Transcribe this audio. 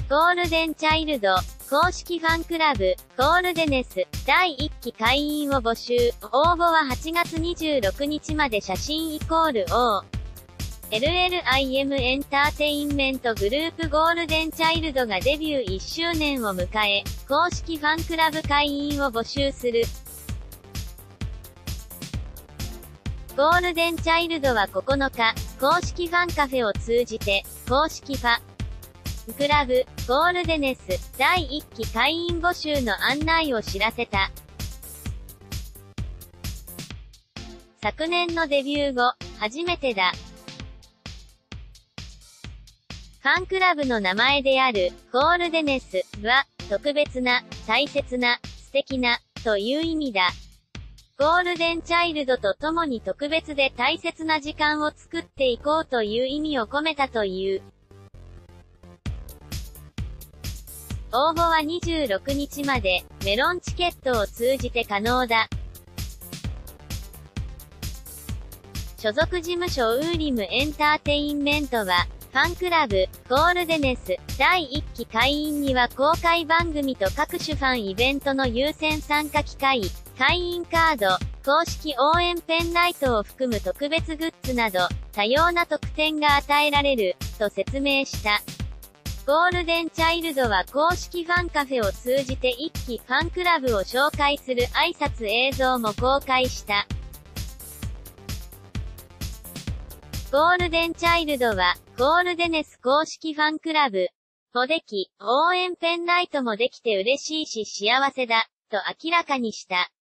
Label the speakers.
Speaker 1: ゴールデンチャイルド、公式ファンクラブ、ゴールデネス、第1期会員を募集。応募は8月26日まで。写真LLIM エンターテインメントグループゴールデンチャイルドがデビュー1周年を迎え、公式ファンクラブ会員を募集する。ゴールデンチャイルドは9日、公式ファンカフェを通じて、公式ファンクラブ、ゴールデネス、第1期会員募集の案内を知らせた。昨年のデビュー後、初めてだ。ファンクラブの名前である、ゴールデネスは、特別な、大切な、素敵な、という意味だ。ゴールデンチャイルドと共に特別で大切な時間を作っていこうという意味を込めたという。応募は26日まで、メロンチケットを通じて可能だ。所属事務所ウーリムエンターテインメントは、ファンクラブ、ゴールデネス、第1期会員には公開番組と各種ファンイベントの優先参加機会、会員カード、公式応援ペンライトを含む特別グッズなど、多様な特典が与えられる、と説明した。ゴールデンチャイルドは公式ファンカフェを通じて1期ファンクラブを紹介する挨拶映像も公開した。ゴールデンチャイルドは、ゴールデネス公式ファンクラブもでき、応援ペンライトもできて嬉しいし幸せだ、と明らかにした。